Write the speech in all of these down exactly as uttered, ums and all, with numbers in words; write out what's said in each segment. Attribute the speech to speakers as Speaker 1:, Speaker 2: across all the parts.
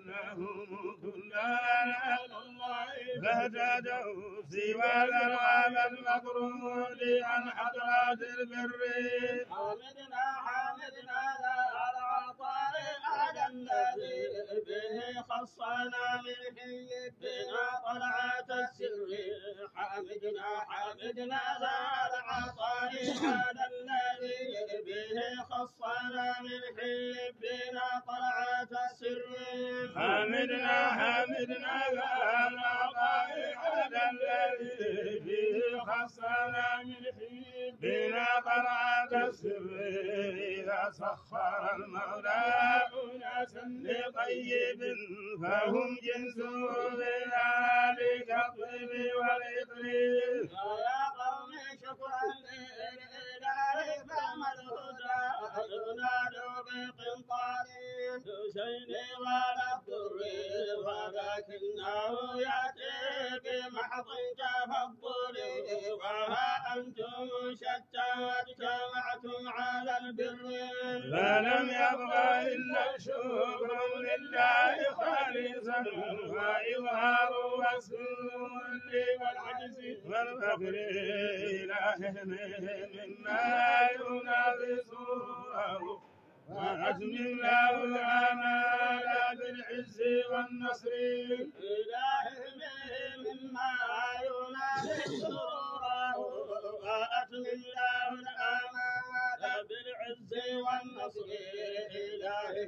Speaker 1: لهم كلنا فاهتدوا سوى الألوان المطرود عن حضرات البر.
Speaker 2: حمدنا حمدنا ذا العطاء على الذي به خصنا من حيدنا طلعة السر. حمدنا حمدنا ذا العطاء على الذي به خصنا من حبنا طلعة السر.
Speaker 1: حمدنا حمدنا ذا العطاء على الذي به خصنا من حبنا طلعة السر. إذا سخر المولى أناسا لطيب فهم جنسه بذلك الطيب والإطريب.
Speaker 2: يا قوم شكرا لله فما الهدى ينال بقنطار حسين ولا الضر. ولكنه يأتي بمحض تفضل. وها أنتم شتى اجتمعتم على البر.
Speaker 1: فلم يبق إلا شكر لله خالصا وإظهار وسر والعجز والفقر إله مما ينافسه. وأتم الله الآمال بالعز والنصر.
Speaker 2: إله مما ينافي سروره. وأتم الله الآمال بالعز والنصر. إله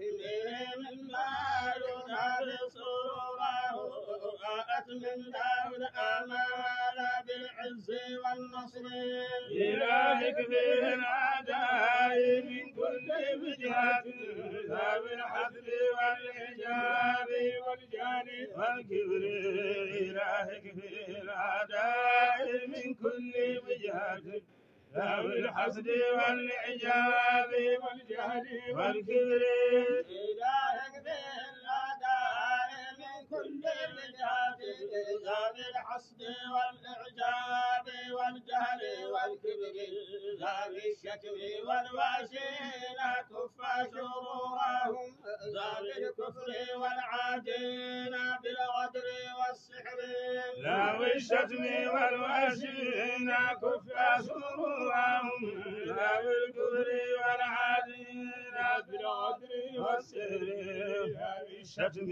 Speaker 2: مما ينافي سروره. وأتم الله الآمال بالعز والنصر.
Speaker 1: إلهك به الأعداء من كل وجهة ذوي الحسد والإعجاب والجهل والكبر. إلهك به الأعداء من كل وجهة ذوي الحسد والإعجاب والجهل والكبر.
Speaker 2: إلهك به الأعداء من كل وجهة ذوي الحسد والإعجاب والجهل والكبر. ذوي الشتم والواشين كف شرورهم. ذوي الكفر والعادين بالغدر والسحر.
Speaker 1: ذوي الشتم والواشين كف شرورهم. ذوي الكفر والعادين بالغدر والسحر. ذوي الشتم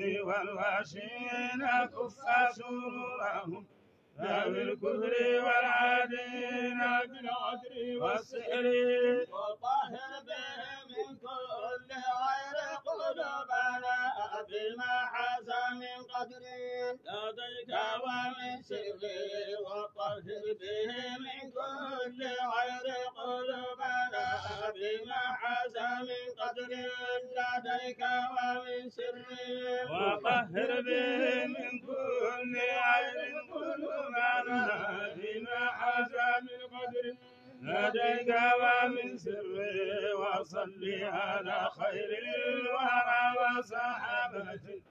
Speaker 1: والواشين كف شرورهم. ذوي الكفر والعادين بالغدر والسحر.
Speaker 2: وطهر به من كل غير قلوبنا بما حاز من قدر لديك ومن سر. وطهر به من كل غير قلوبنا بما حاز من قدر لديك ومن سر.
Speaker 1: وطهر به من كل عيب قلوبنا بما حاز من قدر لديك ومن سر. وصل على خير الورى وصحابته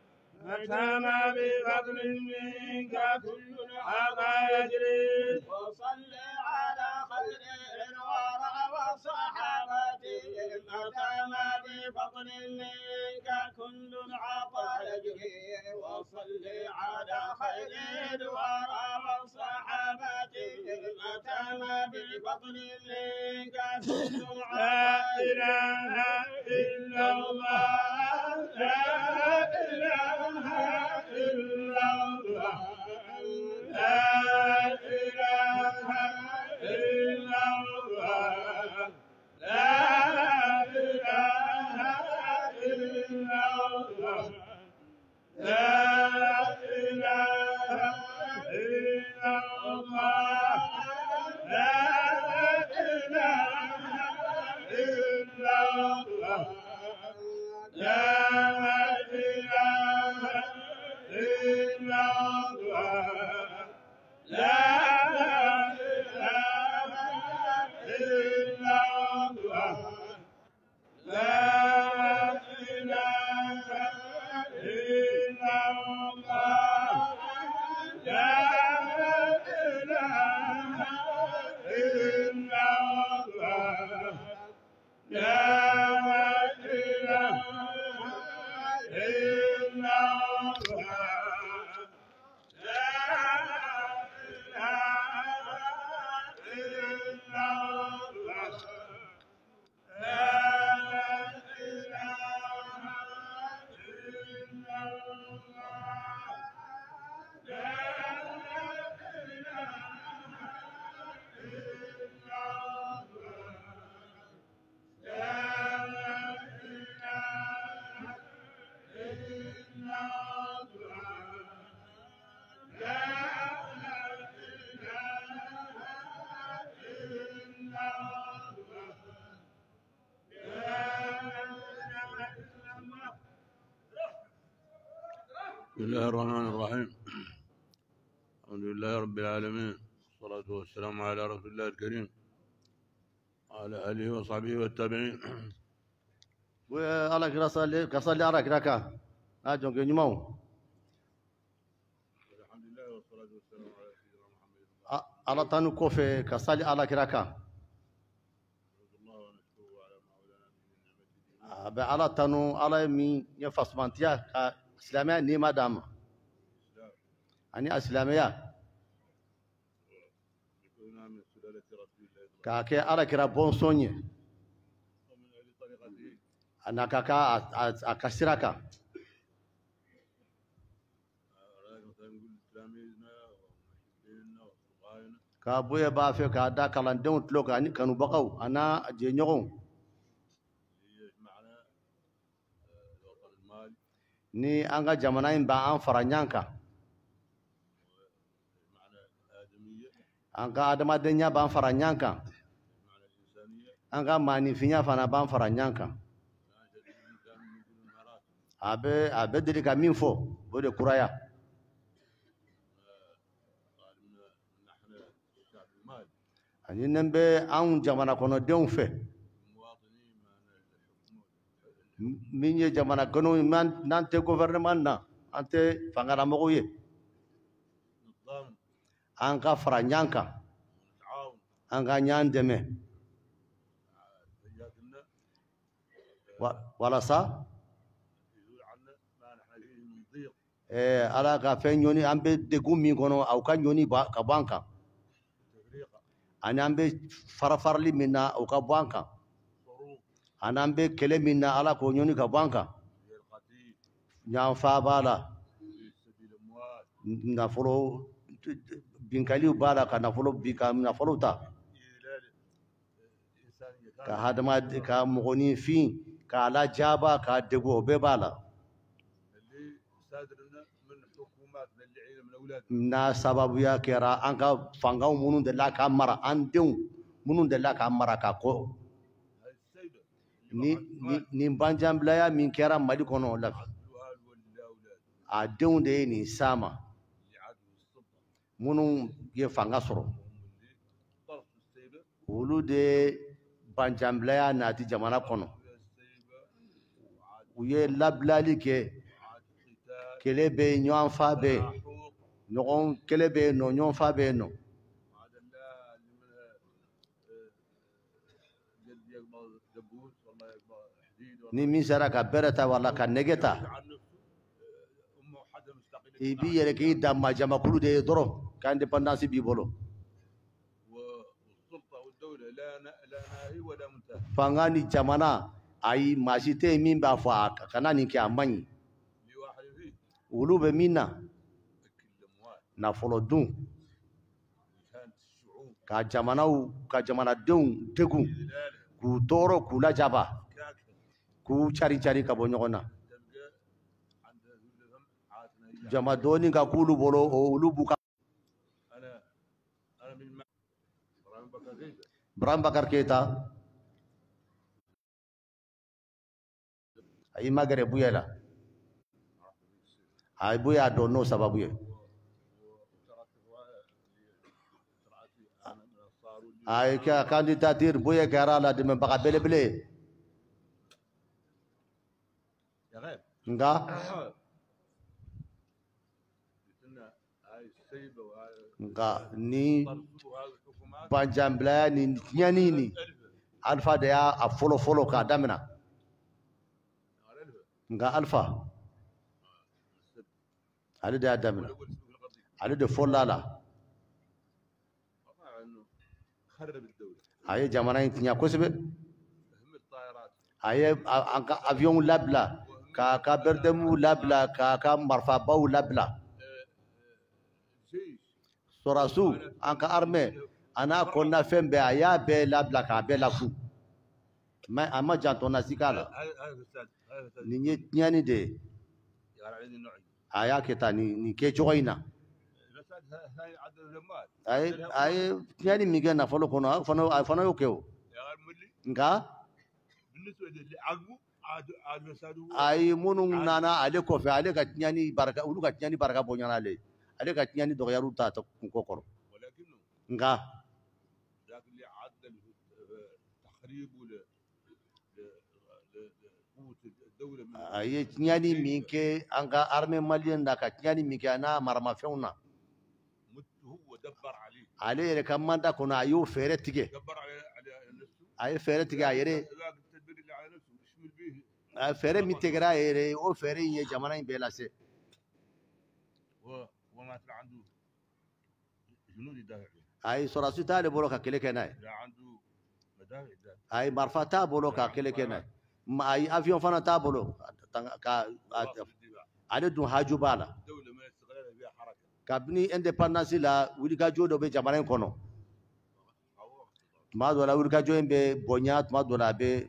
Speaker 1: أتاما بفضل منك كل العطا يجري.
Speaker 2: وصل على خير الورى وصحابته أتاما بفضل منك كل العطا يجري. وصل على خير الورى وصحابته أتاما بفضل منك كل العطا.
Speaker 1: لا إله إلا الله لا إله إلا الله لا إله إلا الله لا إله إلا الله لا إله إلا الله لا إله إلا الله لا إله إلا الله لا إله إلا الله لا إله إلا الله لا إله بسم الله الرحمن الرحيم. الحمد لله رب العالمين، والصلاة والسلام على رسول الله الكريم وعلى آله وصحبه والتابعين.
Speaker 3: وعلى كراسة كصلي على كراكا أجون كنيمو.
Speaker 1: الحمد لله والصلاة والسلام على سيدنا محمد.
Speaker 3: على تانو كوفي كصلي على كراكا.
Speaker 1: الله ونشكره على ما ولنا من نعمته.
Speaker 3: على تانو على مي ينفس مانتيا إسلامية نيما دام. أني إسلامية.
Speaker 1: كنا من سلالة رسول الله.
Speaker 3: كاكي على كرا بونسوني.
Speaker 1: ومن أهل طريقته.
Speaker 3: أنا كاكا أكسراكا. كابويا بافي كادا كلاندون تلوك أني كانوا بقوا أنا جينيون. ni anga jamana in ba an faranyanka anga adama denya ba an faranyanka anga manifinya fana ba an faranyanka abe abe dili ka min fo bo de kuraya ani nembe an jamana kono den fe minye jamana kono man nante gouvernement na ante fangara mogo ye anka faranyanka anga nyandeme wala sa eh ala ka fe nyoni ambe de gumi kono au ka nyoni ba ka banka ani ambe farafarli minna au ka banka anambe kele minna ala ko nyoni ka banka nyam fa bala na folo binkali bala ka na folo bika na folo ta ka hadama ka mogoni fi ka ala jaba ka dego be bala na sababu ya kera anka fangau munun de la ka mara andeu munun de la ka mara ka ko ni ni ni banjambla ya min kera mali kono la a denw de ni sama munun ye fanga soro olu de banjambla ya nati jamana kono u ye lablali ke kele be ɲɔgɔn fa be ɲɔgɔn kele be no ɲɔgɔn fa be no ni min sera ka bereta wala ka negeta i bi yɛrɛ k'i damma jamakulu de ye dɔrɔn ka indépendance b'i bolo fanga ni jamana ayi maasi tɛ yen min b'a fɔ a kana nin kɛ a man ɲi olu bɛ min na nafolo dun ka jamanaw ka jamanadenw degun k'u tɔɔrɔ k'u lajaba k'u cari cari ka bɔ ɲɔgɔn na jama dɔɔni ka k'ulu bolo olu b'u ka Ibrahim Bakar Keita ayi magere buya la ay buya do no sababu ye ay ka candidature buya gara la de mbaka bele bele nga nga ni banjambla ni nyani ni alfa de ya a folo folo ka damina nga alfa ali de damina ali de folala aye jamana intinya kosebe aye anka avion labla ka ka berdemu labla ka ka marfa baw labla sorasu anka arme ana konna fembe aya be labla ka be lafu ma ama janto na sikala ninye nyani de aya kita ni ni ke joina ay ay yani miga na folo kono fano fano yokeo nga ay munung nana ale ko fe ale ka nyani baraka ulu ka nyani baraka bonyana ale ale ka nyani do yaru ta to ko koro nga ay nyani minke anga arme malien da ka nyani minke ana marama feuna ale yere kamanda kono ayu fere tige ay fere tige ayere ay fere mitegra yere o fere ye jamana in belase
Speaker 1: وما عنده جنود يدافع
Speaker 3: ay sorasu tale bolo ka kele kenay
Speaker 1: عنده مدافع
Speaker 3: ay marfata bolo ka kele kenay ma ay avion fana ta bolo ka ale dun haju bala
Speaker 1: الدوله ما يستغلها فيها حركه
Speaker 3: kabni independence la wuli ka jodo be jamana kono ma do la wuli ka jodo be bonya ma do la be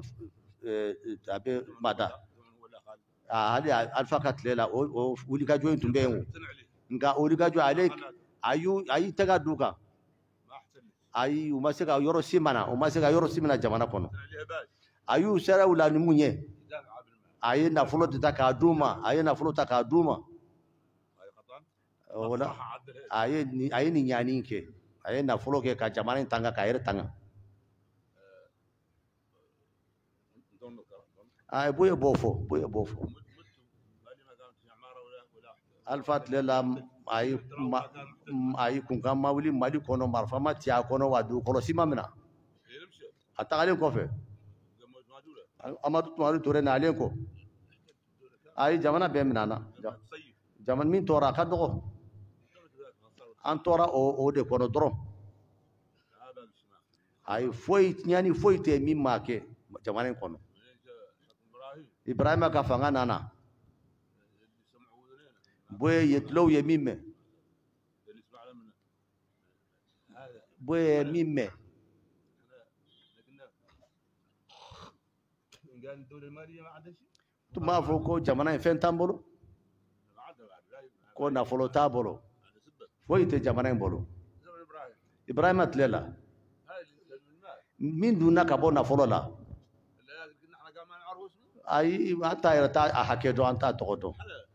Speaker 3: abe mada hali alfa katlela o wuli ka jodo tumbe nga wuli ka jodo ale ayu ayi taga duka ayi umaseka yoro simana umaseka yoro simana jamana kono ayu sera wala ni munye ayi na fulo ta ka duma ayi na fulo ta ka duma wala ayi ni ayi ni nyani ke ayi na fulo ke ka jamana tanga ka ere tanga ayi boye bofo boye bofo alfat lela ayi ayi kunga mawli mali kono marfama tia kono wadu kono simamina atagale ko fe amadu tumaru tore na alen ko ayi jamana be minana jaman min tora ka dogo an tora o o de kono doro ayi foi nyani foi te min make jamana kono ibrahima ka fanga nana boye yetlow yemime boye mime tuma fo ko jamana en fen tambolo ko na folo tabolo fo ite jamana en bolo ibrahima tlela min duna ka bona folo la ay ata irata hakedo anta tokoto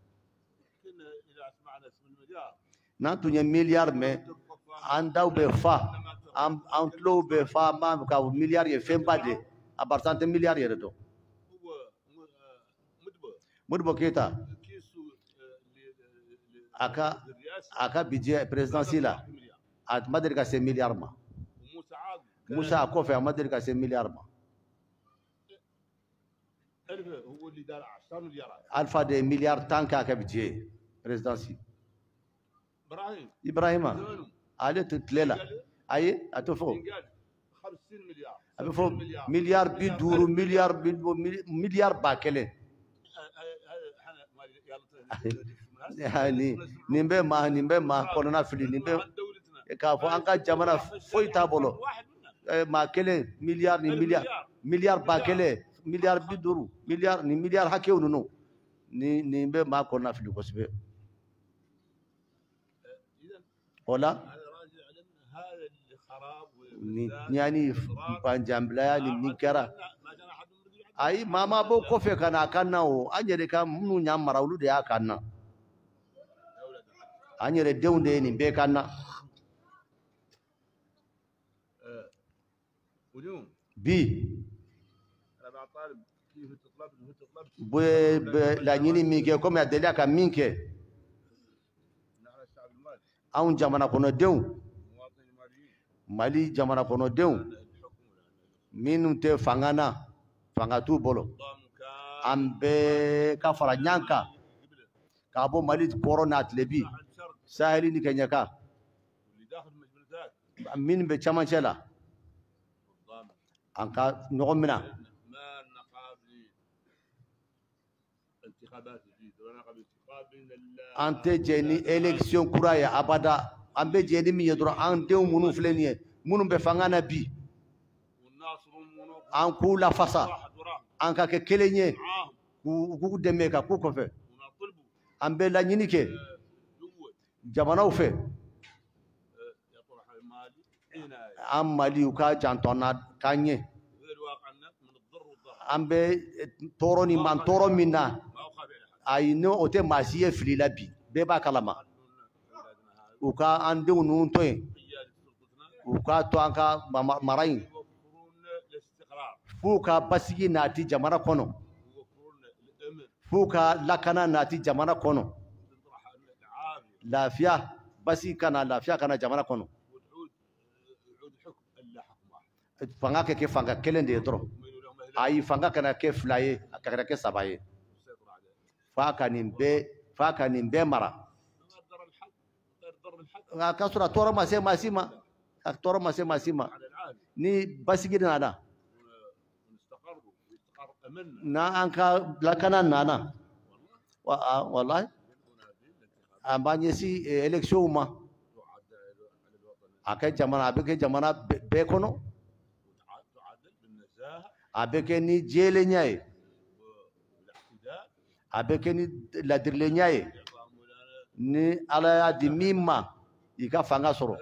Speaker 3: na tunya milliard me andaw be fa am antlo be fa ma ka milliard ye femba de a bartante milliard ye do mudbo keta aka aka budget présidentiel at madri ka se milliard ma musa ko fe madri ka se milliard ma
Speaker 1: هو اللي دار عشرة مليارات
Speaker 3: alpha de milliard tanka ka budget présidentiel
Speaker 1: ابراهيم
Speaker 3: ابراهيم على تتللا اي اتفو
Speaker 1: خمسين مليار
Speaker 3: ابفو مليار بيدور مليار بيدور مليار باكله يعني نيمبه ما نيمبه ما كورونا فلي نيمبه كافو انكا جمانا فوي تابولو ما كله مليار ني مليار مليار باكله مليار بيدور مليار ني مليار حكيو نو ني نيمبه ما كورونا فلي كوسبه ولا يعني panjambla ni mikara ai mama bo kofe kana kanna o anyere ka munu nyamara ulu de akanna anyere deunde ni be kanna bi bo la nyini mike comme ya delia ka minke aun jamana kono dew mali jamana kono dew minu te fangana fangatu bolo ambe ka fara nyanka ka bo mali corona atlebi saheli ni kenyaka min be chaman chela anka nyogomina ante jeni election kuraya abada ambe jeni mi yedro an dew munu flenie munu be fangana bi an kula fasa an ka ke kelenye ku ku deme ka ku ko fe an bɛ laɲini kɛ jamanaw fɛ an Mali u ka janto an na k'an ɲɛ an bɛ tɔɔrɔ ni man tɔɔrɔ min na ayi ni o tɛ maa si ye fili la bi bɛɛ b'a kalama u ka an denw ninnu to yen u k'a to an ka mara in f'u ka basigi nati jamana kɔnɔ f'u ka lakana nati jamana kɔnɔ lafiya basigi kana lafiya kana jamana kɔnɔ fanga kɛ kɛ fanga kelen de ye dɔrɔn ayi fanga kana kɛ fila ye a ka kɛ saba ye f'a ka nin bɛɛ f'a ka nin bɛɛ mara nka k'a sɔrɔ tɔɔrɔ ma se maa si ma a tɔɔrɔ ma se maa si ma ni basigi nana na an ka lakana nana wallahi an b'an ɲɛsin électionw ma a kɛ jamana a bɛ kɛ jamana bɛɛ kɔnɔ a bɛ kɛ ni jɛlenya ye a bɛ kɛ ni ladirilenya ye ni Ala y'a di min ma i ka fanga sɔrɔ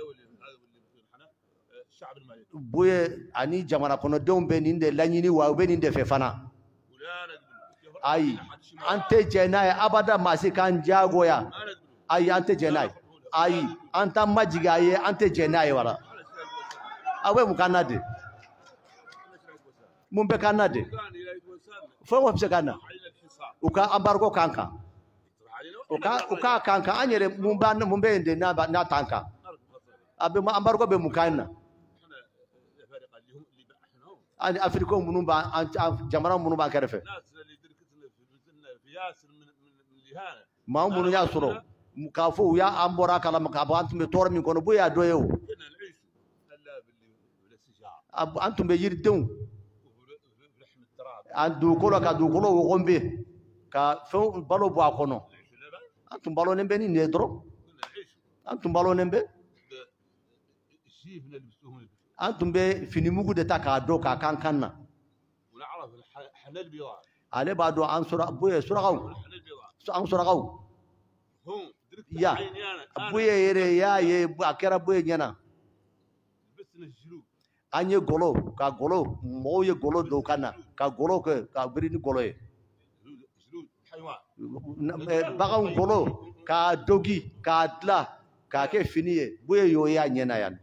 Speaker 3: boye ani jamana kɔnɔdenw bɛ nin de laɲini wa u bɛ nin de fɛ fana ayi an tɛ jɛ n'a ye abada maa si k'an diyagoya ayi an tɛ jɛ n'a ye ayi an t'an majigin a ye an tɛ jɛ n'a ye wala a bɛ mun k'an na de mun bɛ k'an na de fɛn o fɛn bɛ se k'an na u ka embargo k'an kan u ka u k'a kan kan an yɛrɛ mun b'a mun bɛ yen de n'a n'a t'an kan a bɛ embargo bɛ mun k'an na ani Afirika minnu b'an jamana minnu b'an kɛrɛfɛ maa minnu y'a sɔrɔ k'a fɔ u y'an bɔra a kalama k'a fɔ an tun bɛ tɔɔrɔ min kɔnɔ boye y'a dɔ ye o an tun bɛ yiridenw an dugukolo ka dugukolo wɔgɔnbe ka fɛn balo bɔ a kɔnɔ an tun balonen bɛ ni nin ye dɔrɔn an tun balonen bɛ an tun bɛ finimugu de ta k'a dɔn k'a kan kan na ale b'a dɔn an sura boye surakaw an surakaw ya boye yɛrɛ y'a ye a kɛra boye ɲɛna an ye gɔlɔ ka gɔlɔ mɔgɔw ye gɔlɔ don ka na ka gɔlɔ kɛ ka biri ni gɔlɔ ye baganw gɔlɔ k'a dogi k'a dilan k'a kɛ fini ye boye y'o y'a ɲɛna yan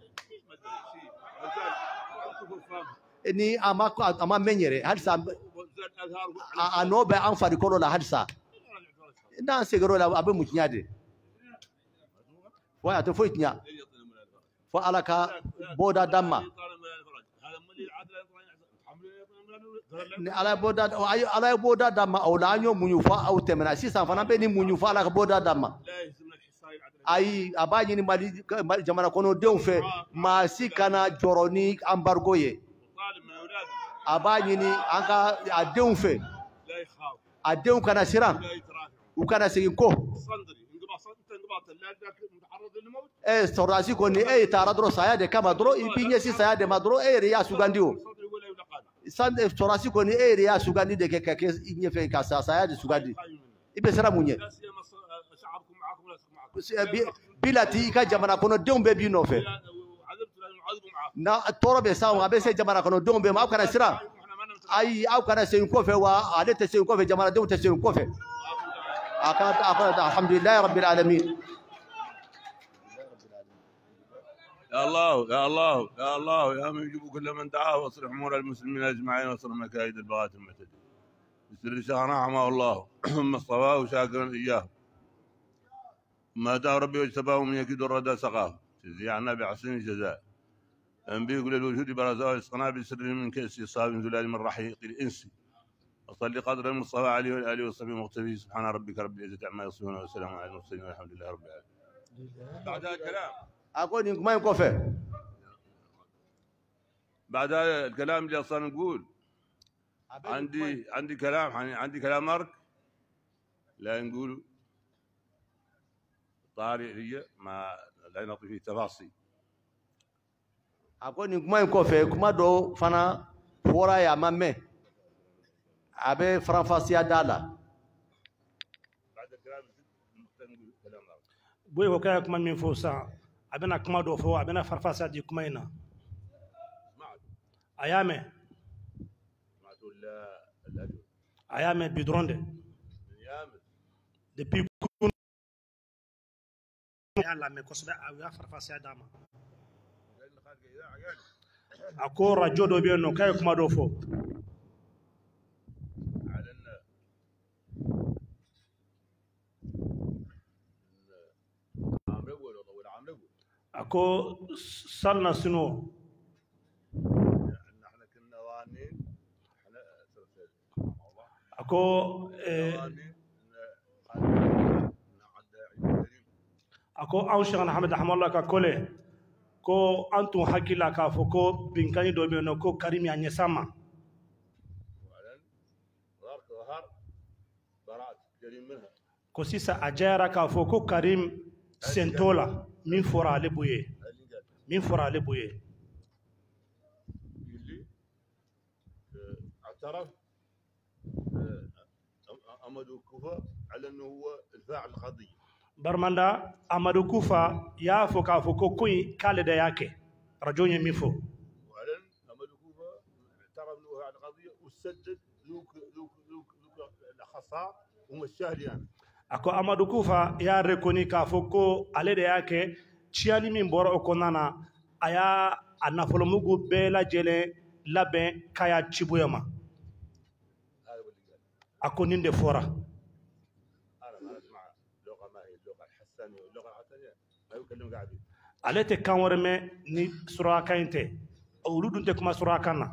Speaker 3: ni a ma a ma mɛn yɛrɛ halisa a nɔ bɛ an farikolo la halisa n'an seginna o la a bɛ mun tiɲɛ de wa a tɛ foyi tiɲɛ fo Ala ka bɔda d'an ma ni Ala ye bɔda Ala ye bɔda d'an ma o la an y'o muɲu fɔ aw tɛmɛna sisan fana bɛ ni muɲu fɔ Ala ka bɔda d'an ma ayi a b'a ɲini Mali jamana kɔnɔdenw fɛ maa si kana jɔrɔ ni embargo ye a b'a ɲini an ka a denw fɛ a denw kana siran u kana segin ko eh sɔrɔdasi kɔni e taara dɔrɔn saya de kama dɔrɔn i b'i ɲɛsin saya de ma dɔrɔn e yɛrɛ y'a sugandi o sɔrɔdasi kɔni e yɛrɛ y'a sugandi de kɛ ka kɛ i ɲɛfɛ ka saya de sugandi i bɛ siran mun ɲɛ bilati i ka jamana kɔnɔdenw bɛɛ b'i nɔfɛ na tɔɔrɔ bɛ s'aw ma a bɛ se jamana kɔnɔdenw bɛɛ ma aw kana siran ayi aw kana segin kɔfɛ wa ale tɛ segin kɔfɛ jamanadenw tɛ segin kɔfɛ a ka a ka alhamdulilayi rabbil alamin
Speaker 1: يا الله يا الله يا الله يا من يجيب كل من دعاه واصلح امور المسلمين اجمعين واصلح مكايد البغاة المعتدين بسر شهر رحمه الله ثم اصطفاه شاكرا اياه ما دعا ربي واجتباه من يكيد الردى سقاه جزي عنا بحسن جزاء انبيه كل الوجود برزاه يسقنا بسر من كيس صاب زلال من رحيق الانس وصل قدر المصطفى عليه والاله وصحبه مقتفي سبحان ربك رب العزه عما يصفون وسلام على المرسلين والحمد لله رب العالمين. بعد هذا الكلام
Speaker 3: اقول ما ينكفى
Speaker 1: بعد هذا الكلام اللي اصلا نقول عندي عندي كلام عندي كلام مارك لا نقول طارئ هي ما لا نعطي فيه تفاصيل.
Speaker 3: أقول نكما ينكفى كما دو فنا فورا يا مامي أبي فرنسا دالا.
Speaker 1: بعد الكلام
Speaker 4: boy wakaya kuma min fo sa abena kuma do fo abena farfasa di kuma ina ayame ayame bidronde depuis yalla me kosbe awa farfasa dama ako radio do be no kay kuma do fo ako salna sino ako ako aw shaykhna Ahmed Ahmadullah ka kole ko antum hakila ka fo ko binkani do be no ko Karim ya nyesama ko sisa ajara ka fo ko Karim sentola min fora ale buye min fora ale buye
Speaker 1: اعترف أمدو كوفا على أنه هو الفاعل القضية
Speaker 4: برماندا أمدو كوفا يا فوكا فوكو كوي كالدا ياكي رجوني ميفو
Speaker 1: وعلن أمدو كوفا اعترف أنه فاعل القضية وسدد لوك لوك لوك لوك الأخصاء ومشاه يعني
Speaker 4: ako Amadou Koufa ya rekoni ka foko ale de yake ciali min boro okonana aya anafolo mugu bela jele laben kaya cibuyama ako ninde fora ale te kan wɛrɛ mɛn ni suraka in tɛ olu dun tɛ kuma suraka na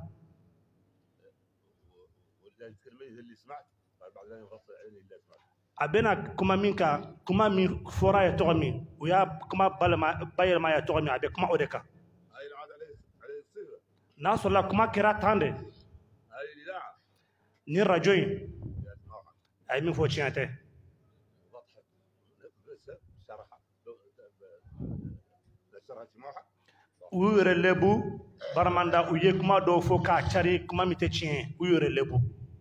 Speaker 4: a bɛna kuma min kan kuma min fɔra ye tɔgɔ min o y'a kuma bayɛlɛma ye tɔgɔ min a bɛ kuma o de kan n'a sɔrɔla kuma kɛra tan de ni rajo in a ye min fɔ tiɲɛ tɛ u y'u yɛrɛ lebu baramanda u ye kuma dɔw fɔ k'a cari kuma min tɛ tiɲɛ u y'u yɛrɛ lebu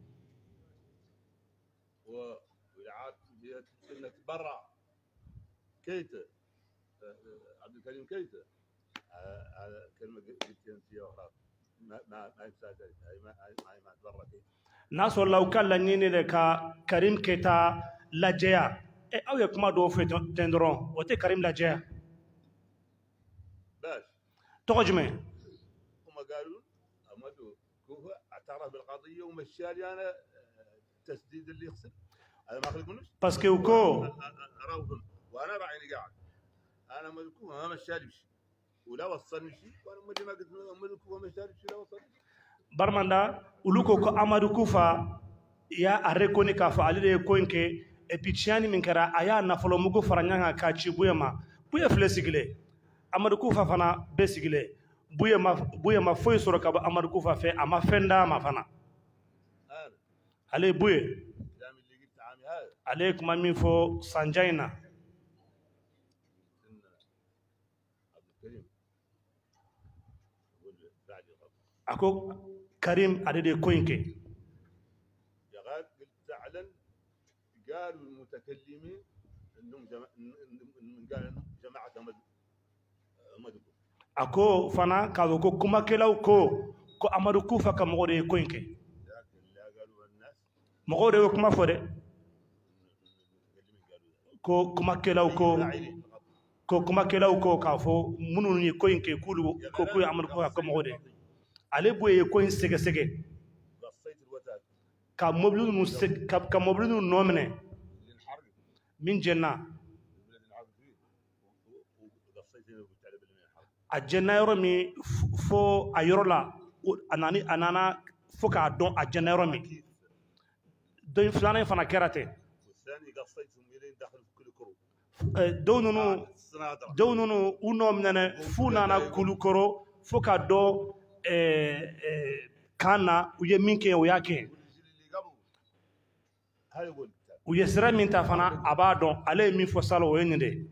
Speaker 1: برا كيتا عبد الكريم كيتا هذا كلمه قلت انت اخرى ما ما ما يساعدك ما ما ما تبرا كيتا
Speaker 4: ناس والله كلا نيني لك كريم كيتا لاجيا او يكما دو في تندرون وتي كريم لاجيا
Speaker 1: باش
Speaker 4: تقجمي
Speaker 1: هم قالوا امدو كوفا اعترف بالقضيه ومشالي انا التسديد اللي يخسر هذا ما اخلق منه
Speaker 4: parce que وكو
Speaker 1: وانا بعيني قاعد انا ملكوه ما مشالي بشيء ولا وصلني شيء وانا ما قلت ملكوه ما مشالي بشيء لا وصلني
Speaker 4: barmanda uluko ko Amadou Koufa ya arekoni ka fa alide ko nke e pichiani min kara aya na folo mugo faranyanga ka ci buyema buye flesigile Amadou Koufa fana besigile buye ma buye ma foy soro ka Amadou Koufa fe ama fenda ma fana ale buye عليكم من فو سانجينا أكو كريم أدي كوينكي
Speaker 1: يا غاد قلت فعلا قالوا المتكلمين انهم قالوا جماعه أمدو
Speaker 4: أكو فانا كاو كو كما كلاو كو كو أمدو كوفا كمغوري كوينكي
Speaker 1: لكن لا قالوا الناس
Speaker 4: مغوري كما فوري ko kuma kelaw ko ko kuma kelaw ko ka fo munun ni ko inke kulu ko ko amar ko ko mogode ale boye ko in sege sege ka moblu nu ka ka moblu nu nomne min jenna a jenna yoro mi fo a yoro la anani anana fo ka don a jenna yoro mi do flana fana kerate downunu downunu unom nana funana kulukoro foka do eh, eh, kana uye minke o yake uye sira min ta fana abadon ale min fo salo o yende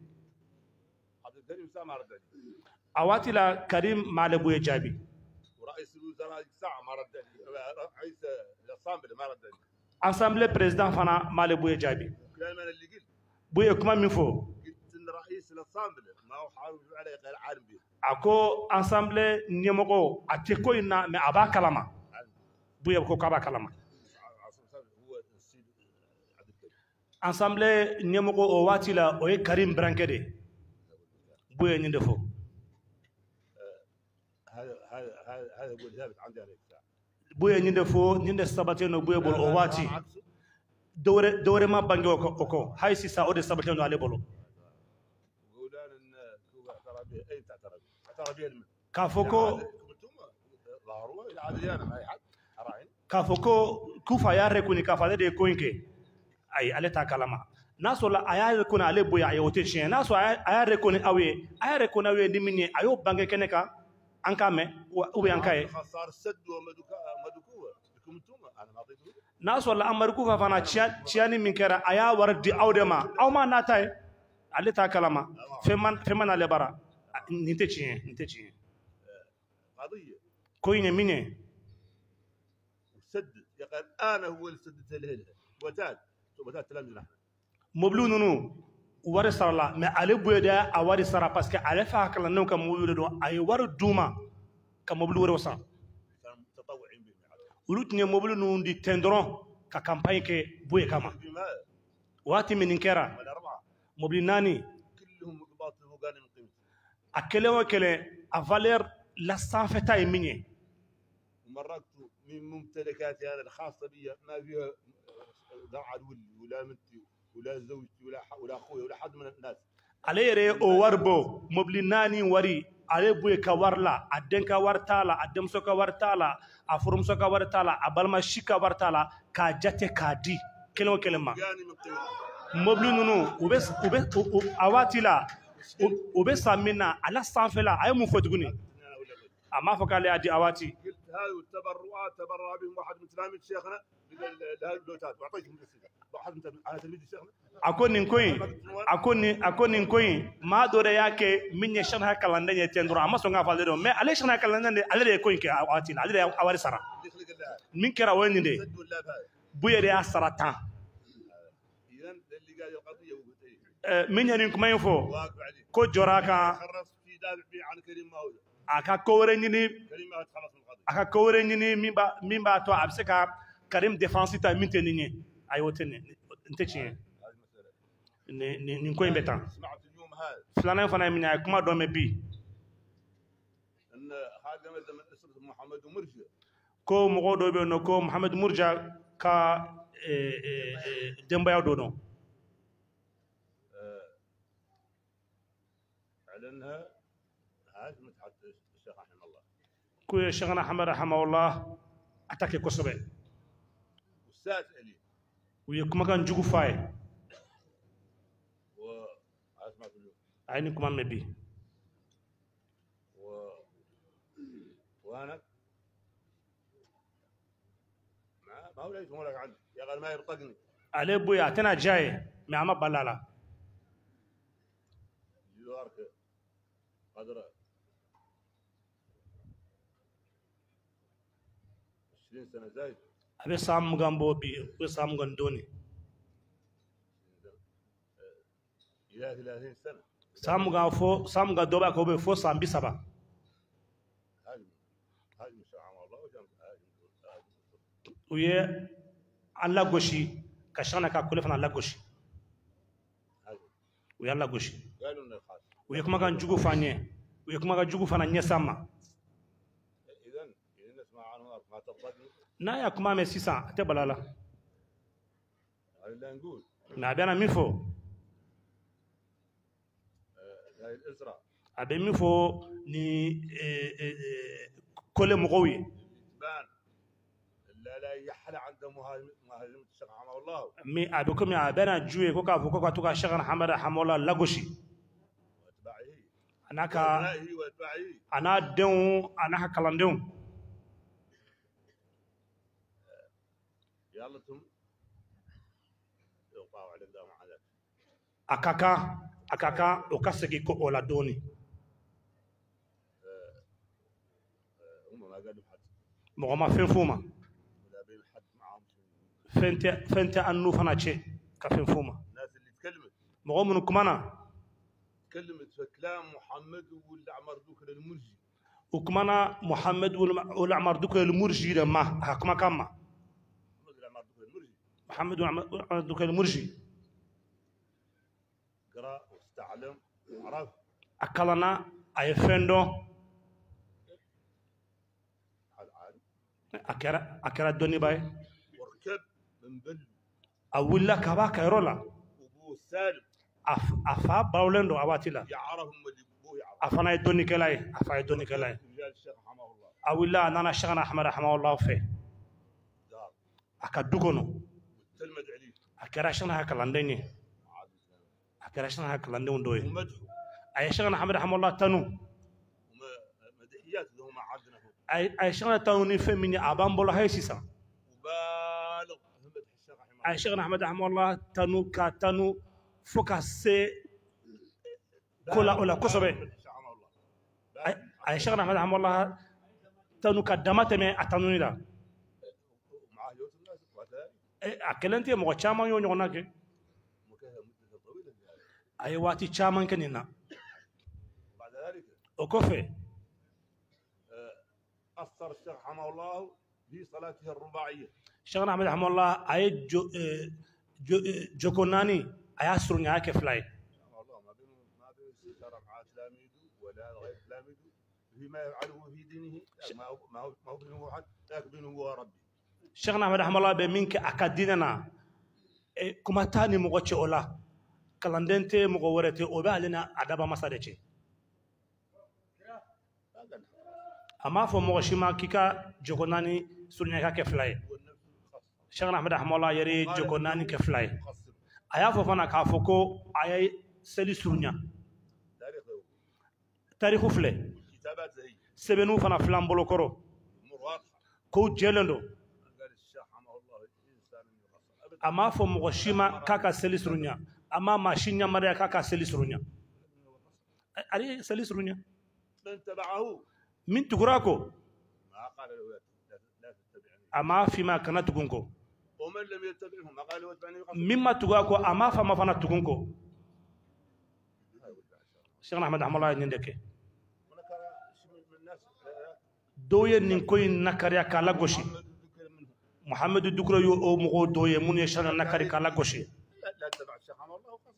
Speaker 4: awati la Karim malebu jabi
Speaker 1: ورئيس الوزراء ساعه ما رد رئيس الاسامبلي ما رد
Speaker 4: assemblée président fana malebu jabi buye kuma min fo
Speaker 1: قلت ان رئيس الاسامبل ما هو حاول عليه غير عالم به
Speaker 4: ako ensemble nyemoko ate ko ina me aba kalama buye ko kaba kalama
Speaker 1: هو السيد عبد الكريم
Speaker 4: ensemble nyemoko o wati la o ye Karim Brankede buye nyinde fo
Speaker 1: هذا هذا هذا هذا هو الثابت عندي عليه
Speaker 4: buye nyinde fo nyinde sabate no buye bol o wati dore dore ma bangi o ko hay si sa o de sabate no ale bolo
Speaker 1: يقولون ان كوبا ترى به اي ترى ترى به المن
Speaker 4: kafoko
Speaker 1: ظهروا الى عاديان ما حد راين
Speaker 4: kafoko kufa ya rekuni kafa de ko inke ay ale ta kalama naso la aya rekuni ale buya ay wote chien naso aya rekuni awe aya rekuni awe dimini ayo bangi keneka ankame ou ankaye
Speaker 1: خسار السد ومدكا مدكوه لكم انتم انا ما اعطيته
Speaker 4: naso la amaruku fa fana chiani min kera aya war di awdema aw ma natay ale ta kalama feman feman ale bara ninte chien ninte chien
Speaker 1: قضيه
Speaker 4: ko ine minye
Speaker 1: وسد يقال انا هو اللي سددت له وتاد وتاد تلامذنا احنا
Speaker 4: moblu nunu wari sarala mais ale boyeda a wari sara parce que ale fa kala non kam moblu do ay war duma kam moblu wari wasa
Speaker 1: كانوا متطوعين به
Speaker 4: ulut ne moblu nu di tendron ka campagne ke boye kama
Speaker 1: بما
Speaker 4: wati min kera
Speaker 1: الاربعه
Speaker 4: moblu nani
Speaker 1: كلهم ضباط الفوقاني من قيمته
Speaker 4: akele wa kele a valeur la sanfeta e minye
Speaker 1: ومرقت من ممتلكاتي هذه الخاصه بي ما فيها درعه ولي ولا بنتي ولا زوجتي ولا ولا اخوي ولا حد من الناس
Speaker 4: ale yere o warbo mobli nani wari ale buye ka warla a denka wartala a demso ka wartala a furumso ka wartala a balma shika wartala ka jate ka di kelmo kelma
Speaker 1: فوقاني من قيمته
Speaker 4: mobli nunu ube ube awatila ube samina ala sanfela ay mu fotuguni
Speaker 1: انا ولا غير
Speaker 4: amma fakale adi awati
Speaker 1: قلت هذه التبرعات تبرع بهم واحد من تلاميذ شيخنا لهذه اللوتات واعطيتهم بالسجن واحد من على تلميذ شيخنا
Speaker 4: akoni nkoyi akoni akoni nkoyi ma dore yake minye shana kalanda nye tendro amma so nga falde do mais ale shana kalanda ne ale de koyi ke awati ale de awari sara
Speaker 1: اللي خلق الله
Speaker 4: min kera woni de
Speaker 1: سد ولا هذا
Speaker 4: buye de asarata
Speaker 1: اذا اللي قال القضيه وقلت ايه
Speaker 4: min yani kuma info
Speaker 1: واقف عليه
Speaker 4: ko joraka
Speaker 1: خرصت في دافع فيه عن كريم ماوي
Speaker 4: aka kowre nyini
Speaker 1: كريم ما تخلص من القضيه
Speaker 4: aka kowre nyini mimba mimba to abseka karim defense ta min teninye ayote ne ntechi
Speaker 1: هذه المساله
Speaker 4: ni ni ni koyi betan
Speaker 1: سمعت اليوم هذا
Speaker 4: flana fana min ay kuma do me bi
Speaker 1: ان هذا مثل من اسره محمد ومرجع
Speaker 4: ko mogo do be no ko Muhammad Murja ka demba do no
Speaker 1: اعلنها هاجمت حتى الشيخ رحمه الله
Speaker 4: ko shaykhana Hamad rahimahullah atake ko sobe
Speaker 1: استاذ الي
Speaker 4: wiye kuma kan jugu fay
Speaker 1: واسمع اليوم
Speaker 4: ayni kuma me bi
Speaker 1: و... وانا ما ما هو ليس مولك عندي يا غير ما يرطقني
Speaker 4: ale buya tana jaye me ama balala
Speaker 1: جدارك قدر عشرين سنه زايد
Speaker 4: abe sam gambo bi ko sam gondoni
Speaker 1: الى ثلاثين سنه
Speaker 4: sam ga fo sam ga doba ko be fo sam bi saba
Speaker 1: هاجم هاجم الشعب والله وجام هاجم
Speaker 4: wiye alla goshi ka shana ka kule fana alla goshi
Speaker 1: هاجم
Speaker 4: wiye alla goshi
Speaker 1: قالوا انه خاص
Speaker 4: wiye kuma kan jugu fanye wiye kuma kan jugu fana nye sama
Speaker 1: اذا اذا نسمع عنه ما ترطقني
Speaker 4: na ya kuma me sisa ate balala
Speaker 1: هذا اللي نقول
Speaker 4: na bena mi fo
Speaker 1: هاي الاسره
Speaker 4: abe mi fo ni kole mogowi
Speaker 1: بان لا لا يحلى عنده مهاجم مهاجم الشيخ رحمه الله
Speaker 4: mi abe ko mi abena juye ko ka fo ko ka to ka shaykhana Hamad rahimahullah lagoshi
Speaker 1: واتباعه
Speaker 4: anaka
Speaker 1: وابنائه واتباعه
Speaker 4: ana den anaka kalandenw
Speaker 1: يلا ثم يقطعوا على قدام عدد
Speaker 4: akaka akaka o ka segi ko o la doni
Speaker 1: هم ما قالوا حد
Speaker 4: mogo ma fen fuma
Speaker 1: ولا بين حد معهم
Speaker 4: fente fente annu fana che ka fen fuma
Speaker 1: الناس اللي تكلمت
Speaker 4: مغمن كمانا
Speaker 1: كلمة فكلام محمد والعمر ذكر المرجي
Speaker 4: وكمانا محمد والعمر ذكر المرجي لما حكما كما
Speaker 1: محمد والعمر ذكر المرجي
Speaker 4: محمد والعمر ذكر المرجي
Speaker 1: قرأ واستعلم وعرف
Speaker 4: أكلنا أي فندو أكرا أكرا الدنيا باي
Speaker 1: وركب من بل
Speaker 4: أولا كبا كيرولا
Speaker 1: وبو سالم
Speaker 4: أف أفا باولندو أواتيلا
Speaker 1: يعرفهم اللي بو يعرف
Speaker 4: أفنا الدنيا كلاي أفا الدنيا كلاي
Speaker 1: رجال الشيخ رحمه الله
Speaker 4: أولا أنا شغنا أحمد رحمه الله فيه
Speaker 1: دار
Speaker 4: أكدوكونو
Speaker 1: تلمد عليه
Speaker 4: أكرا شغنا هكلانديني أكرا شغنا هكلاندون دوي
Speaker 1: ومدحه
Speaker 4: أي شغنا أحمد رحمه الله تنو
Speaker 1: ومدحيات اللي هم عدنا
Speaker 4: أي أي شغنا تنو نفهم مني أبان بولا هاي سيسا
Speaker 1: وبالغ مدح الشيخ رحمه الله
Speaker 4: أي شغنا أحمد رحمه الله تنو كتنو فوكاسي كولا ولا كوسبه أي شغنا أحمد رحمه الله تنو كدمات من أتنوني لا
Speaker 1: معاه يوسف الناس وذلك
Speaker 4: أكلنتي مو تشامان يو نيوناك
Speaker 1: مكانها مدة طويلة
Speaker 4: أي واتي تشامان كنينا
Speaker 1: بعد ذلك
Speaker 4: وكوفي
Speaker 1: أثر الشيخ رحمه الله في صلاته الرباعية
Speaker 4: شغنا أحمد رحمه الله أي جو جو جوكوناني أي أسرني هاك فلاي
Speaker 1: رحمه الله ما بين ما بين استشارة مع تلاميذه ولا غير تلاميذه فيما يفعله في دينه ما هو ما هو ما هو بينه واحد لكن بينه هو ربي
Speaker 4: شغنا أحمد رحمه الله بمنك أكاديننا كما تاني مغتش أولا كلاندنتي مغورتي أوبالنا أدابا مسادتي أما فو مغشيما كيكا جوكوناني سرني هاك فلاي شغنا أحمد رحمه الله يري جوكوناني كفلاي أيا فوفانا كافوكو أيا سلي سرنيا تاريخ فلي
Speaker 1: كتابات زي
Speaker 4: سبنو فانا فلان بولو كورو
Speaker 1: أمور واضحة
Speaker 4: كو جيلندو
Speaker 1: قال الشيخ رحمه الله إنسان يقصر أبدا
Speaker 4: أما فو مغشيما كاكا سلي سرنيا أما ماشينيا مريا كاكا سلي سرنيا أري سلي سرنيا
Speaker 1: من تبعه
Speaker 4: من تقراكو
Speaker 1: ما قال له لا تتبعني
Speaker 4: أما فيما كانت تقولكو
Speaker 1: ومن لم يتبعه ما قال له اتبعني يقصر
Speaker 4: مما تقولكو أما فما فانا تقولكو شيخنا أحمد رحمه الله يندك دوye nin koy nakariya kala goshi محمد الدكرو يو او مغو دوye mun yeshana nakari kala goshi
Speaker 1: لا تبع الشيخ رحمه الله وقصر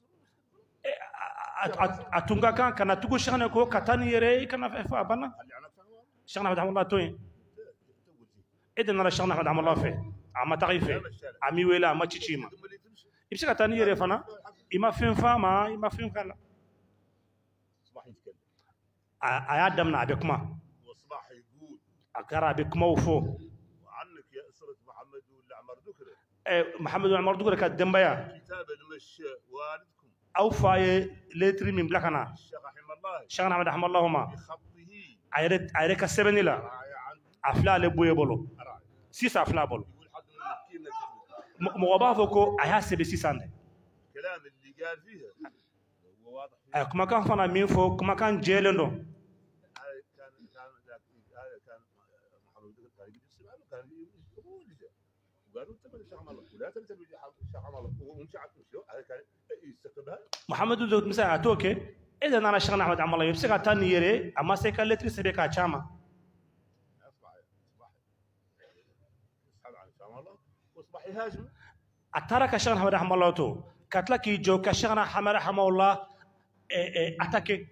Speaker 4: atunga kan kana tugo shana ko katani yere kana fa bana شيخنا أحمد رحمه الله توين إذن أنا شيخنا أحمد رحمه الله فيه أما تعرفه أمي ولا ما تشيما يمشي كتاني يري فنا إما فين فما إما فين كلا
Speaker 1: صباح يتكلم
Speaker 4: أيادمنا أبيكما
Speaker 1: وصباح يقول
Speaker 4: أكرا أبيكما وفو
Speaker 1: وعنك يا أسرة محمد والعمر ذكره
Speaker 4: محمد والعمر ذكره كالدنبايا
Speaker 1: كتاب المش والدكم
Speaker 4: أو فاي لتري من بلاكنا
Speaker 1: الشيخ رحمه الله
Speaker 4: شيخنا أحمد رحمه الله ما
Speaker 1: بخطه
Speaker 4: أيرك أيرك السبني لا أفلا لبوي بولو سيس أفلا بولو
Speaker 1: يقول حد من المسكين
Speaker 4: مغبافوكو أيها سبسيسان
Speaker 1: الكلام اللي قال فيها هو واضح
Speaker 4: أي كما كان فانا مين فوق كما كان جيلندو
Speaker 1: هذا كان كان هذا كان محمد بن كان يجي السؤال كان يقول لي وقالوا انت الشيخ عمر ولا تنتبه الشيخ عمر ومشي على هذا كان يستقبلها
Speaker 4: محمد دوت مسا اتوكي إذا أنا شغنا أحمد رحمه الله يبسك تاني يري أما سيكا لتري سبيكا شاما
Speaker 1: اصبح اصبح يسحب على شام الله واصبح يهاجم
Speaker 4: أترك شغنا أحمد رحمه الله تو كتلك جو كشغنا أحمد رحمه الله أتاكي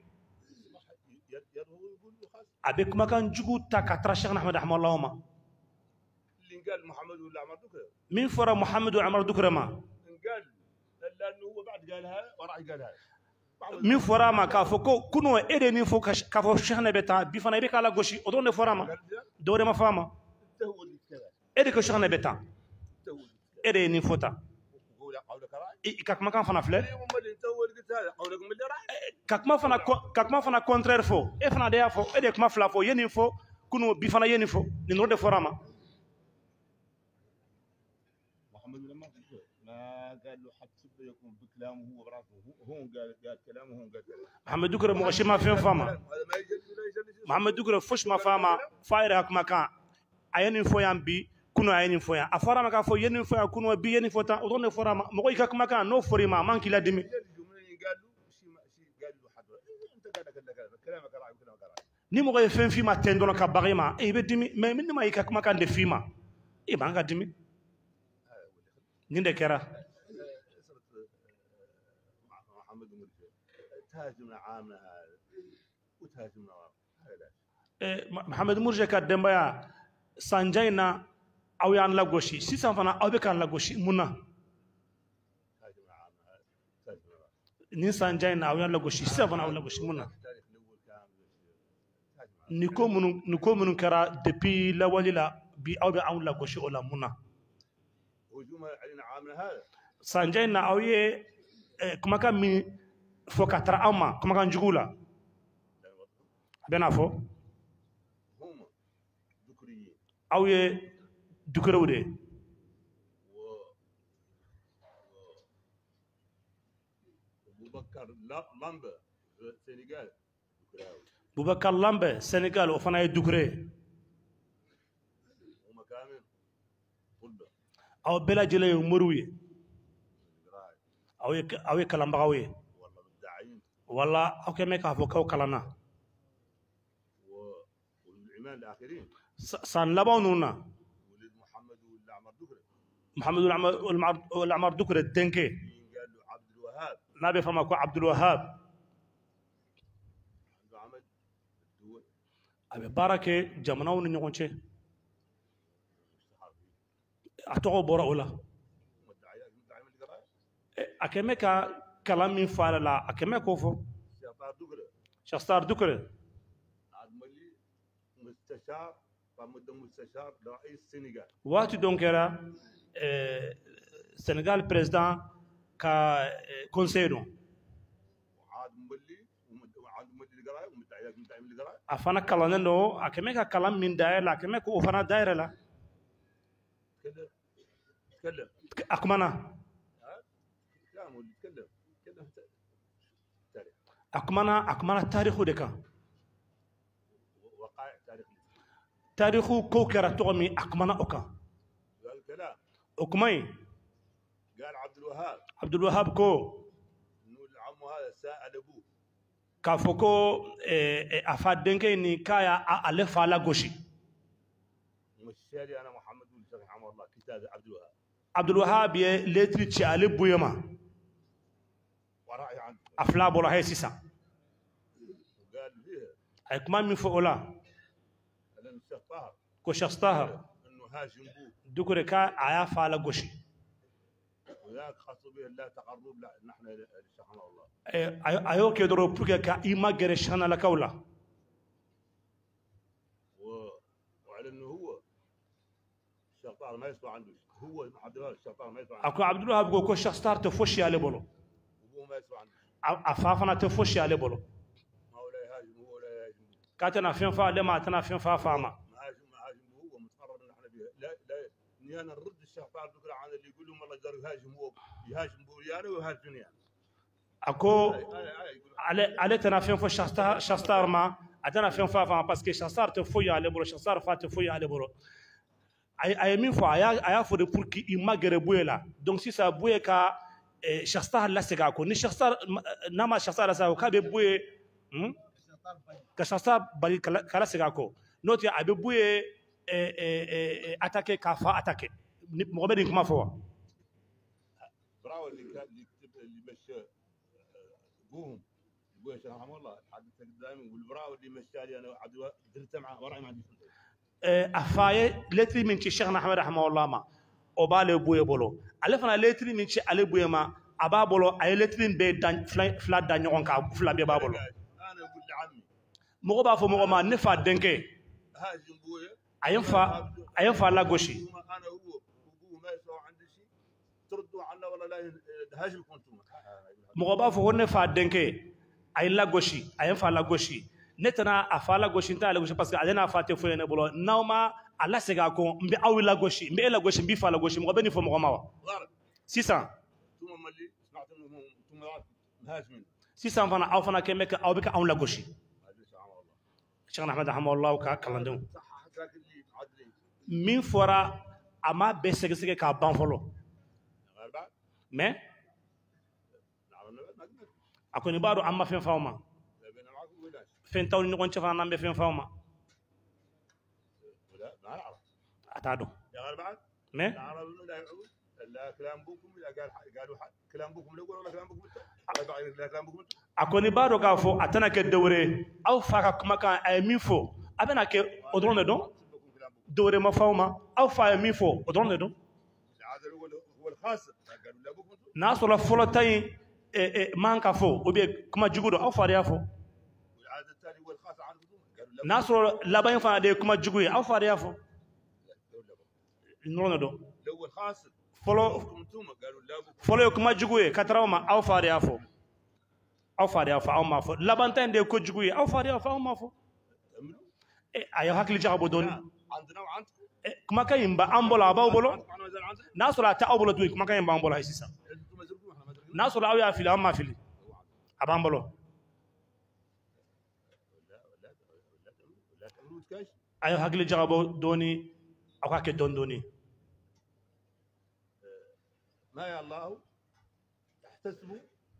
Speaker 4: أبيك ما كان جوجو تكتر شغنا أحمد رحمه الله ما
Speaker 1: اللي قال محمد ولا عمر ذكره
Speaker 4: مين فرا محمد وعمر ذكره ما
Speaker 1: قال لانه هو بعد قالها وراح قالها
Speaker 4: min fɔra ma k'a fɔ ko kunun e de nin fɔ k'a fɔ sɛgɛnɛ bɛ taa bi fana i bɛ k'a la gosi o dɔrɔn de fɔra ma dɔw de ma fɔ a ma e de ko sɛgɛnɛ bɛ taa e de ye nin fɔ tan i ka kumakan fana filɛ ka kuma fana ka kuma fana contraire fɔ e fana de y'a fɔ e de ye kuma fila fɔ i ye nin fɔ kunun bi fana i ye nin fɔ nin dɔrɔn de fɔra ma
Speaker 1: قال له حتى يكون بكلامه هو براسه هو قال قال كلامه هو قال
Speaker 4: محمد دكر مغشي ما فين فما محمد دكر فش ما فما فاير هك مكان اين فويان بي كنو اين فويان افرا ما كان فو ين فويان كنو بي ين فوتا اودون فورا ما مغوي هك مكان نو فوري ما مانكي لا دمي ni mɔgɔ ye fɛn f'i ma ten dɔrɔn ka baga i ma i bɛ dimi mais ni ma i ka kumakan de f'i ma i b'an ka dimi nin de kɛra Mohamed Murje ka denbaya sanja in na aw y'an lagosi sisan fana aw bɛ k'an lagosi mun na nin sanja in na aw y'an lagosi sisan fana aw lagosi mun na ni ko minnu ni ko minnu kɛra depuis lawali la bi aw bɛ anw lagosi o la mun na sanja in na aw ye kumakan min fɔ ka taara aw ma kumakan jugu la a bɛ n'a fɔ aw ye dukurew de Boubacar Lambe Sénégal o fana ye dukure aw bɛɛ lajɛlen ye moriw ye aw ye aw ye kalanbagaw ye wala aw kɛn bɛ k'a fɔ k'aw kalanna san labanw ninnu na Muhamadu Lamar Dukure denkɛ n'a bɛ f'a ma ko Abdul Wahab a bɛ baara kɛ jamanaw ni ɲɔgɔn cɛ a tɔgɔ bɔra o la a kɛn bɛ ka kalan min fɔ a la a kɛn bɛ k'o fɔ Cheikh Star Dukure waati dɔ kɛra Sénégal président ka conseil dɔn a fana kalannen don a kɛn bɛ ka kalan min dayɛlɛ a kɛn bɛ k'o fana dayɛlɛ la a kumana a kumana a kumana taarixu de kan taarixu kow kɛra tɔgɔ min a kumana o kan o kuma in Abdul Wahab ko k'a fɔ ko a fa denkɛ ni k'a y'a ale fa lagosi Abdul Wahab ye lettre ci ale boye ma a fila bɔra he sisan a ye kuma min fɔ o la ko Cheikh Tahar Dukure ka a y'a fa lagosi a y'o kɛ dɔrɔn pour que ka i ma gɛrɛ siyanalakaw la a ko Abdul Wahab ko ko Cheikh Tahar tɛ fosi y'ale bolo a fa fana tɛ fosi y'ale bolo k'a tɛna fɛn fɔ ale ma a tɛna fɛn fɔ a fa ma a ko ale tɛna fɛn fɔ Cheikh Tahar ma a tɛna fɛn fɔ a fa ma parce que Cheikh Tahar tɛ foyi y'ale bolo Cheikh Tahar fa tɛ foyi y'ale bolo a ye min fɔ a y'a fɔ de pour que i ma gɛrɛ Buye la donc sisan Buye ka Cheikh Tahar lasegin a ko ni Cheikh Tahar n'a ma Cheikh Tahar lasegin a ko k'a bɛ Buye ka Cheikh Tahar bali ka lasegin a ko n'o tɛ a bɛ Buye attaquer k'a fa attaquer mɔgɔ bɛ nin kuma fɔ wa a fa ye lettre min ci Cheikh Ahmed rahimahullah ma o b'ale Buye bolo ale fana lettre min ci ale Buye ma a b'a bolo a ye lettre bɛɛ da fila da ɲɔgɔn kan fila bɛɛ b'a bolo mɔgɔ b'a fɔ mɔgɔ ma ne fa denkɛ a ye n fa a ye n fa lagosi mɔgɔ b'a fɔ ko ne fa denkɛ a ye lagosi a ye n fa lagosi ne tɛna a fa lagosi n t'a lagosi parce que ale n'a fa tɛ foyi ye ne bolo n'aw ma a lasegin a ko n bɛ aw lagosi n bɛ e lagosi n b'i fa lagosi mɔgɔ bɛ nin fɔ mɔgɔ ma wa sisan sisan fana aw fana kɛn bɛ ka aw bɛ ka anw lagosi Cheikh Ahmed rahimahullah ka kalandenw min fɔra a ma bɛɛ sɛgɛsɛgɛ k'a ban fɔlɔ mais a kɔni b'a dɔn an ma fɛn f'aw ma فنتاو نيكون تشفا نامبي فين فاوما
Speaker 1: لا ما نعرف
Speaker 4: اتادو
Speaker 1: يا غير بعد
Speaker 4: مي
Speaker 1: نعرف لا يعود لا كلام بوكم لا قال قالوا كلام بوكم لا ولا كلام بوكم لا كلام بوكم
Speaker 4: akoni bado ka fo atana ke dewre aw fa ka kuma kan ay mi fo abena ke odron ne don dewre ma fawma aw fa ay mi fo odron ne don
Speaker 1: هذا هو هو الخاسر قالوا لا بوكم
Speaker 4: naso la folo tay e e man ka fo o be kuma jugudo aw fa ya fo
Speaker 1: والعاده الثاني هو الخاسر عن بدون قالوا لا
Speaker 4: naso la bayin fa de kuma juguye aw fa ya fo non ne don
Speaker 1: لو الخاسر
Speaker 4: folo
Speaker 1: انتم قالوا لا بوكم
Speaker 4: folo kuma juguye katrawma aw fa ya fo aw fa ya fo aw ma fo labantan de ko juguye aw fa ya fo aw ma fo e ayo hakli jabo don
Speaker 1: عندنا وعندكم
Speaker 4: kuma kan yimba ambola abaw bolo
Speaker 1: انا زال عندنا
Speaker 4: naso la ta awbolo tu kuma kan yimba ambola hay sisa
Speaker 1: انتم مزركم احنا مزركم
Speaker 4: naso la aw ya fili amma fili abambolo
Speaker 1: لا لا لا تعملوا كاش
Speaker 4: ayo hakli jabo doni akwa ke don doni
Speaker 1: ما يا الله تحتسبوا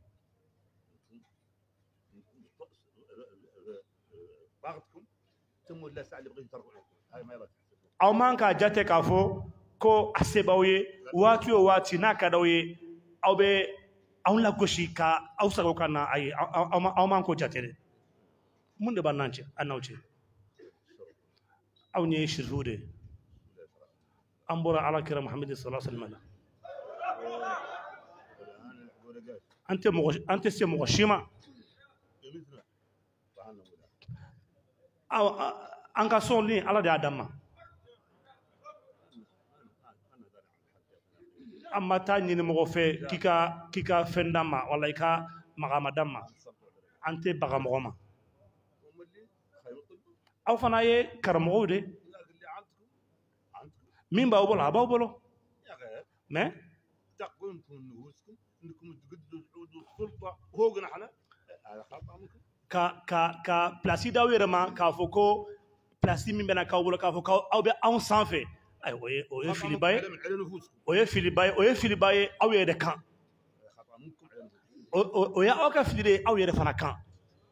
Speaker 1: ضغطكم ثم لا ساعه اللي بغيتوا ترفعوا هاي ما يلا تحتسبوا
Speaker 4: aw man ka jate ka fo ko asebaw ye wati o wati na ka daw ye aw be aw la goshi ka aw sago kana ay aw man ko jate de mun de banance annawce aw ne shirhude ambura ala kira muhammad sallallahu alaihi wasallam ante mo ante se mo shima aw an ka son ni ala de adama amma ta ñini mogo fe kika kika fendama wala ika magama damma ante baga mogo ma aw fana ye karamogo de min baw bolo abaw bolo mais
Speaker 1: تقوم نفوسكم انكم تقدروا تعودوا السلطه فوقنا احنا هذا خطا منكم
Speaker 4: ka ka ka place daw yere ma ka fo ko place min bena ka bolo ka fo ka aw be aw sanfé ay oye oye fili baye
Speaker 1: على نفوسكم
Speaker 4: oye fili baye oye fili baye aw yede kan
Speaker 1: خطا منكم على نفوسكم
Speaker 4: oye aw ka fili de aw yede fana kan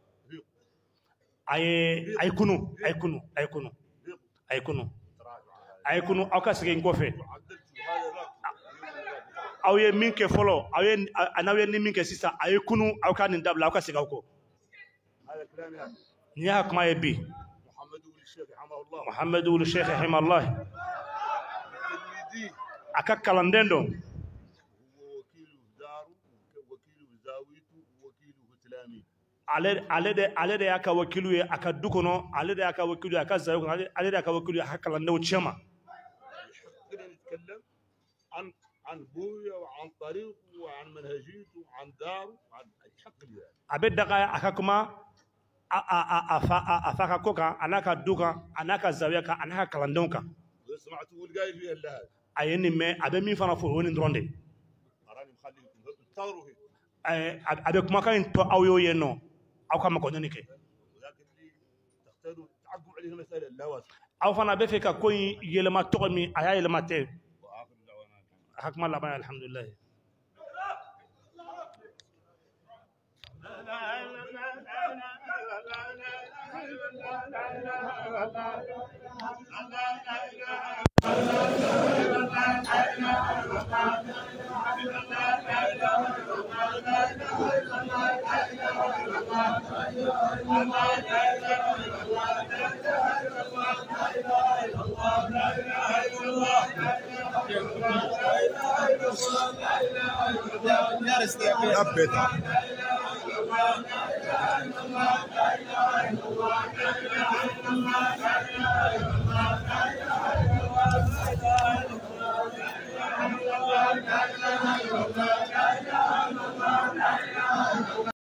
Speaker 4: ay ay kunu ay kunu ay kunu ay kunu ay kunu aw ka sege ngofe
Speaker 1: عدلتوا هذا ذاك
Speaker 4: aw ye min kɛ fɔlɔ aw ye anaw ye ni min kɛ sisan a ye kunu aw ka nin dabila aw ka segin aw kɔ
Speaker 1: هذا كلام يعني
Speaker 4: ni y'a kuma ye bi
Speaker 1: محمد ولي الشيخ رحمه الله
Speaker 4: muhammed wulu sheikh rahimahullah
Speaker 1: تلميذي
Speaker 4: a ka kalanden dɔ
Speaker 1: هو وكيل داره وكيل زاويته ووكيل تلاميذ
Speaker 4: ale ale de ale de y'a ka wakilu ye a ka du kɔnɔ ale de y'a ka wakilu ye a ka zayo kɔnɔ ale- ale de y'a ka wakilu ye a ka kalandenw cɛ ma
Speaker 1: يحقنا نتكلم عن عن بويا وعن طريقه وعن منهجيته وعن داره وعن يحق لي هذا
Speaker 4: a bɛ daga a ka kuma a a a a fa a a fa ka ko kan a n'a ka du kan a n'a ka zawiya kan a n'a ka kalandenw kan
Speaker 1: وإذا سمعتوا القايل فيها الا هذا
Speaker 4: a ye nin mɛn a bɛ min fana fɔ o ye nin dɔrɔn de
Speaker 1: اراني مخليكم انتظروا هيك
Speaker 4: Ɛɛ, a a bɛ kumakan in tɔ aw y'o ye nɔ aw ka makɔɲɔni kɛ
Speaker 1: وذاك اللي تختاروا تعقبوا عليه المساله لا واسع
Speaker 4: aw fana bɛ fɛ ka ko in yɛlɛma tɔgɔ min a y'a yɛlɛma tɛ
Speaker 1: واخر دعوانا
Speaker 4: a ka kuma laban ye alhamdulilayi
Speaker 5: Ya beta.